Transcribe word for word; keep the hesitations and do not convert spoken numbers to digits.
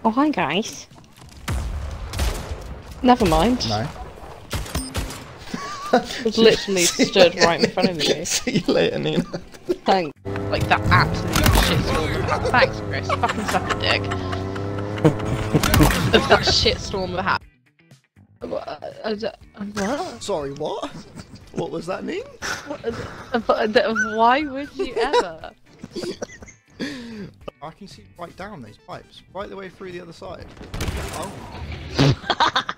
Oh, hi guys. Never mind. No. It's literally stood right in front of me. See you later, Nina. Thanks. Like that absolute shitstorm of a hat. Thanks, Chris. Fucking suck a dick. Of that shitstorm of a hat. What? What? Sorry, what? What was that, Nina? Why would you ever? I can see right down these pipes, right the way through the other side. Oh.